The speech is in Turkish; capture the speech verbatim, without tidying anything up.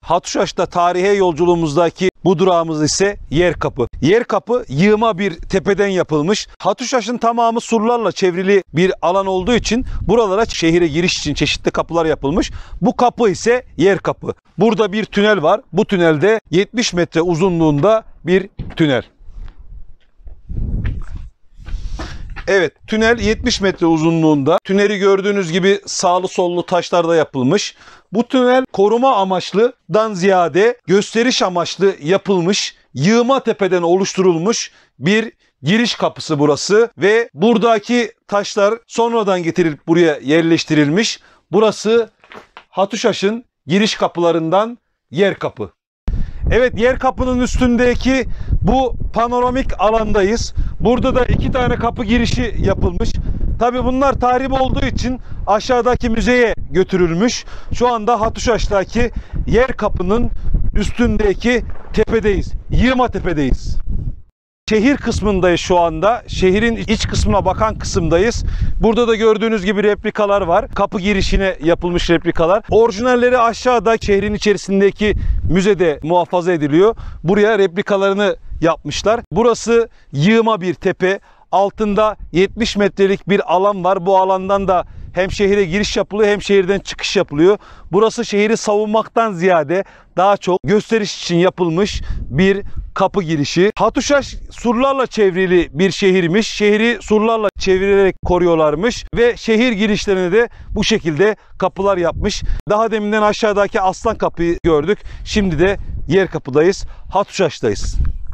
Hatuşaş'ta tarihe yolculuğumuzdaki bu durağımız ise Yerkapı. Yerkapı yığma bir tepeden yapılmış. Hatuşaş'ın tamamı surlarla çevrili bir alan olduğu için buralara şehire giriş için çeşitli kapılar yapılmış. Bu kapı ise Yerkapı. Burada bir tünel var. Bu tünelde yetmiş metre uzunluğunda bir tünel. Evet, tünel yetmiş metre uzunluğunda. Tüneli gördüğünüz gibi sağlı sollu taşlarda yapılmış. Bu tünel koruma amaçlıdan ziyade gösteriş amaçlı yapılmış, yığma tepeden oluşturulmuş bir giriş kapısı burası ve buradaki taşlar sonradan getirilip buraya yerleştirilmiş. Burası Hatuşaş'ın giriş kapılarından Yerkapı. Evet, Yerkapı'nın üstündeki bu panoramik alandayız. Burada da iki tane kapı girişi yapılmış. Tabii bunlar tahrip olduğu için aşağıdaki müzeye götürülmüş. Şu anda Hatuşaş'taki Yerkapı'nın üstündeki tepedeyiz. Yığma tepedeyiz. Şehir kısmındayız şu anda. Şehrin iç kısmına bakan kısımdayız. Burada da gördüğünüz gibi replikalar var. Kapı girişine yapılmış replikalar. Orijinalleri aşağıda şehrin içerisindeki müzede muhafaza ediliyor. Buraya replikalarını yapmışlar. Burası yığma bir tepe. Altında yetmiş metrelik bir alan var. Bu alandan da hem şehire giriş yapılıyor hem şehirden çıkış yapılıyor. Burası şehri savunmaktan ziyade daha çok gösteriş için yapılmış bir kapı girişi. Hatuşaş surlarla çevrili bir şehirmiş. Şehri surlarla çevirerek koruyorlarmış ve şehir girişlerine de bu şekilde kapılar yapmış. Daha deminden aşağıdaki Aslan Kapı'yı gördük. Şimdi de Yerkapı'dayız. Hatuşaş'tayız.